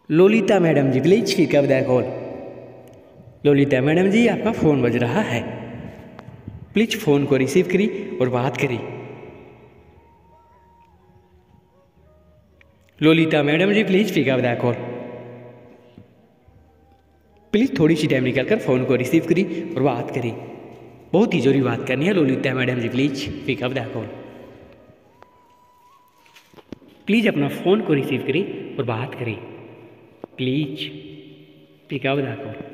Lolita madam ji please pick up the call. Lolita madam ji आपका phone बज रहा है, प्लीज फ़ोन को रिसीव करी और बात करी। Lolita madam ji please pick up the call. Please थोड़ी सी टाइम निकाल कर फ़ोन को रिसीव करी और बात करी, बहुत ही ज़रूरी बात करनी है। Lolita madam ji please pick up the call. Please अपना फ़ोन को रिसीव करी और बात करी, please pick up the call.